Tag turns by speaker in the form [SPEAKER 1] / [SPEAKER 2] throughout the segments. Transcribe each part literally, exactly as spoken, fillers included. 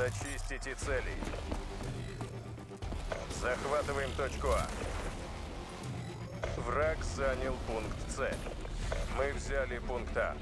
[SPEAKER 1] Зачистите цели. Захватываем точку А. Враг занял пункт С. Мы взяли пункт А.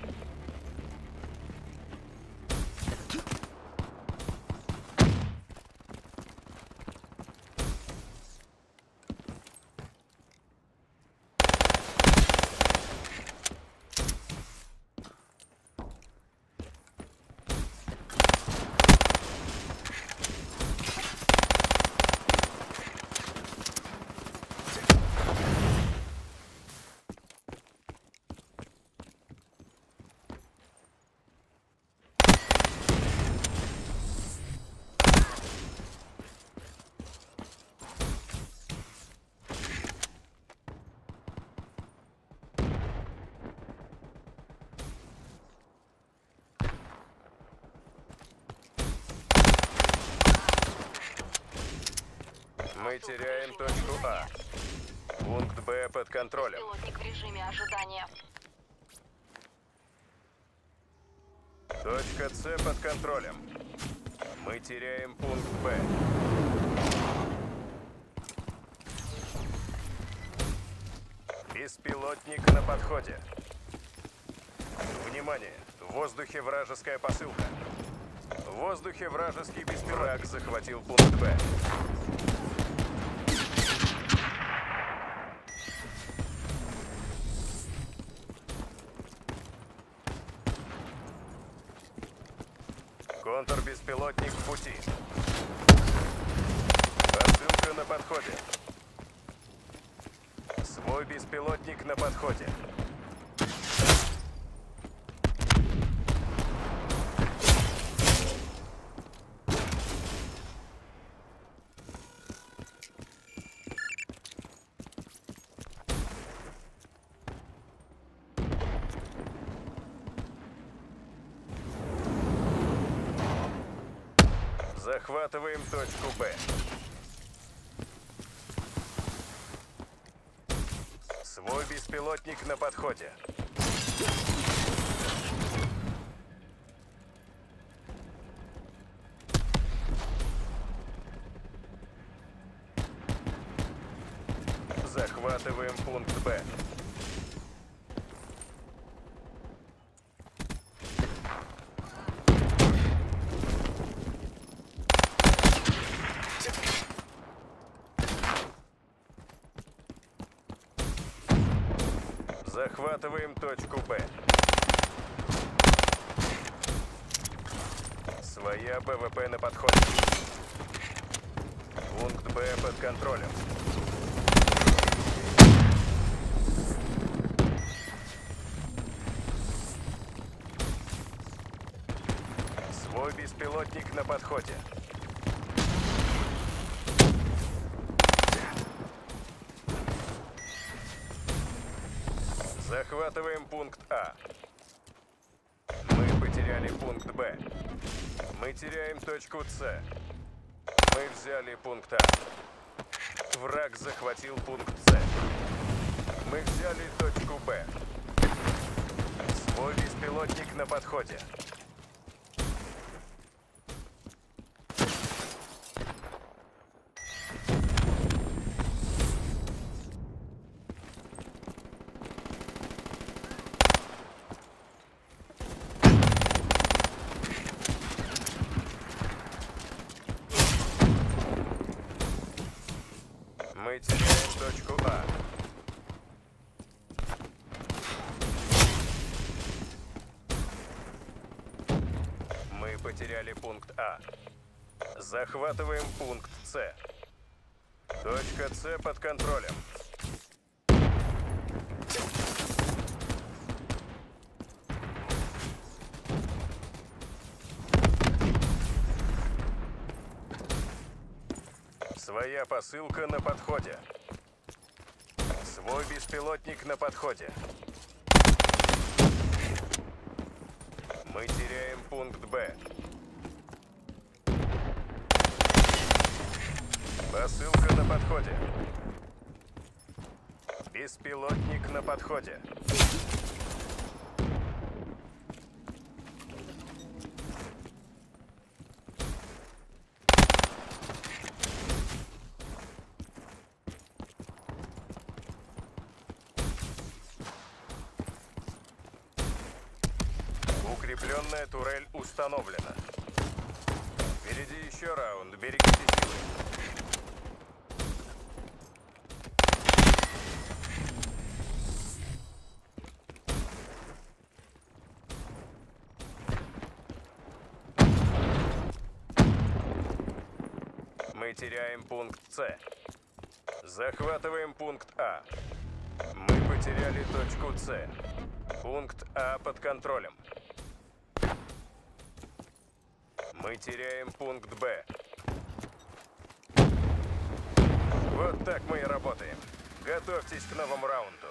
[SPEAKER 1] Мы теряем точку А. Пункт Б под контролем.
[SPEAKER 2] Пилотник в режиме ожидания.
[SPEAKER 1] Точка С под контролем. Мы теряем пункт Б. Беспилотник на подходе. Внимание! В воздухе вражеская посылка. В воздухе вражеский беспилотник. Враг захватил пункт Б. Контрбеспилотник в пути. Посылка на подходе. Свой беспилотник на подходе. Захватываем точку Б. Свой беспилотник на подходе. Захватываем пункт Б. Захватываем точку Б. Своя БВП на подходе. Пункт Б под контролем. Свой беспилотник на подходе. Захватываем пункт А. Мы потеряли пункт Б. Мы теряем точку С. Мы взяли пункт А. Враг захватил пункт С. Мы взяли точку Б. Свой беспилотник на подходе. Мы теряем точку А. Мы потеряли пункт А. Захватываем пункт С. Точка С под контролем. Своя посылка на подходе. Свой беспилотник на подходе. Мы теряем пункт Б. Посылка на подходе. Беспилотник на подходе. Укрепленная турель установлена. Впереди еще раунд. Берегите силы. Мы теряем пункт С. Захватываем пункт А. Мы потеряли точку С. Пункт А под контролем. Мы теряем пункт Б. Вот так мы и работаем. Готовьтесь к новому раунду.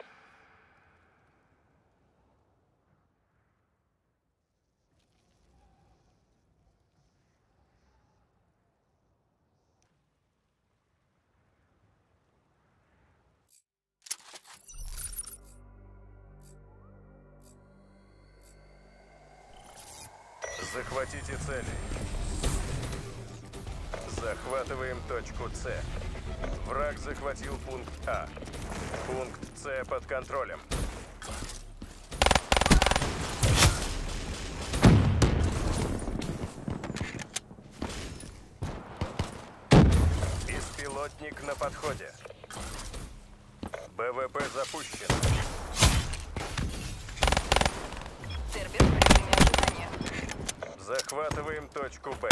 [SPEAKER 1] Захватите цели. Захватываем точку С. Враг захватил пункт А. Пункт С под контролем. Беспилотник на подходе. БВП запущен.
[SPEAKER 2] Сервис в режиме ожидания.
[SPEAKER 1] Захватываем точку Б.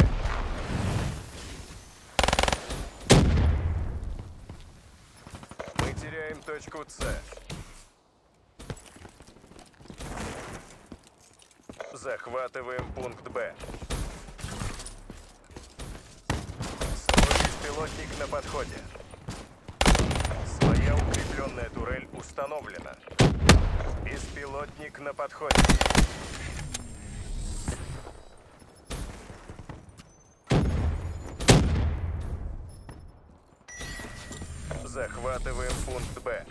[SPEAKER 1] Мы теряем точку С. Захватываем пункт Б. Свой беспилотник на подходе. Своя укрепленная турель установлена. Беспилотник на подходе. Захватываем пункт Б.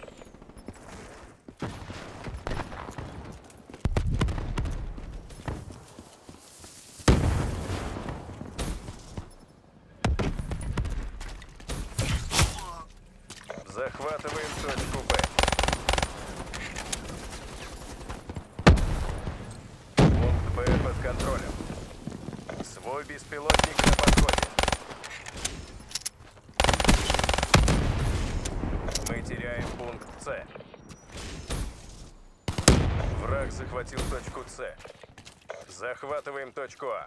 [SPEAKER 1] Захватываем точку Б. Пункт Б под контролем. Свой беспилотник на подходе. Мы теряем пункт С. Враг захватил точку С. Захватываем точку А.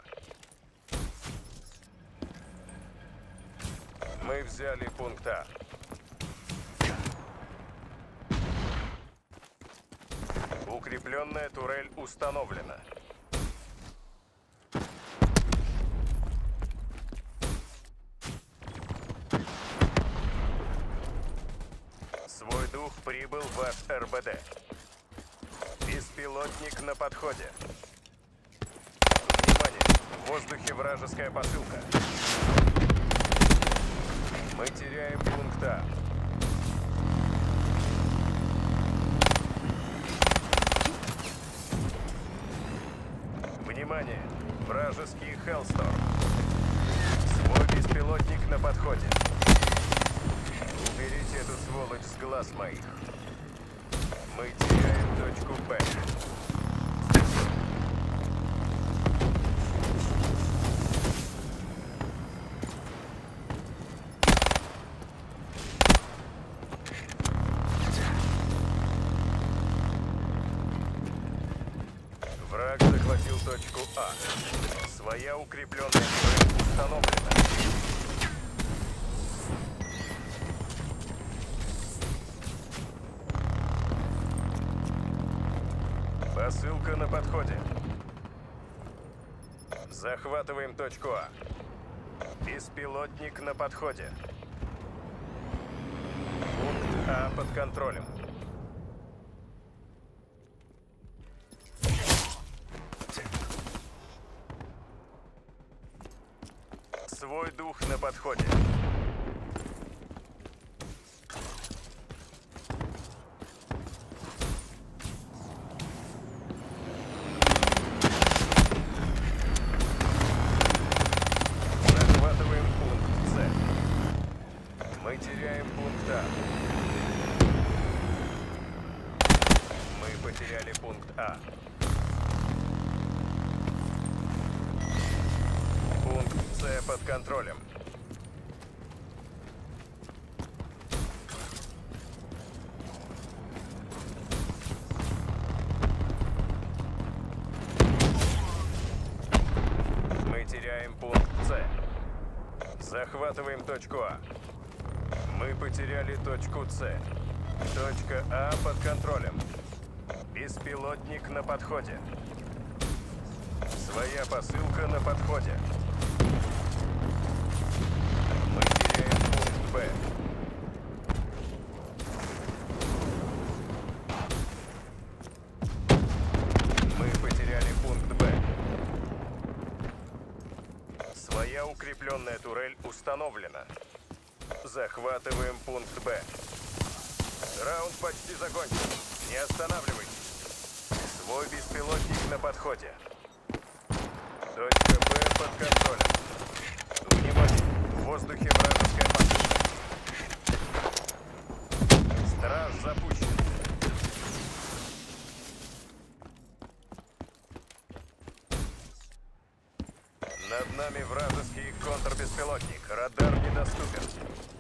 [SPEAKER 1] Мы взяли пункт А. Укрепленная турель установлена. Свой дух прибыл в ваш эр бэ дэ. Беспилотник на подходе. Внимание! В воздухе вражеская посылка. Мы теряем пункт А. Внимание! Вражеский Hellstorm. Свой беспилотник на подходе. Уберите эту сволочь с глаз моих. Мы теряем точку Б. Враг захватил точку А. Своя укрепленная турель установлена. Посылка на подходе. Захватываем точку А. Беспилотник на подходе. Пункт А под контролем. Свой дух на подходе. Захватываем пункт С. Мы теряем пункт А. Мы потеряли пункт А. С под контролем. Мы теряем пункт С. Захватываем точку А. Мы потеряли точку С. Точка А под контролем. Беспилотник на подходе. Своя посылка на подходе. Мы теряем пункт Б. Мы потеряли пункт Б. Своя укрепленная турель установлена. Захватываем пункт Б. Раунд почти закончен. Не останавливайтесь. Свой беспилотник на подходе. Точка Б под контролем. Внимание! В воздухе вражеская посылка. Страж запущен. Над нами вражеский контрбеспилотник. Радар недоступен.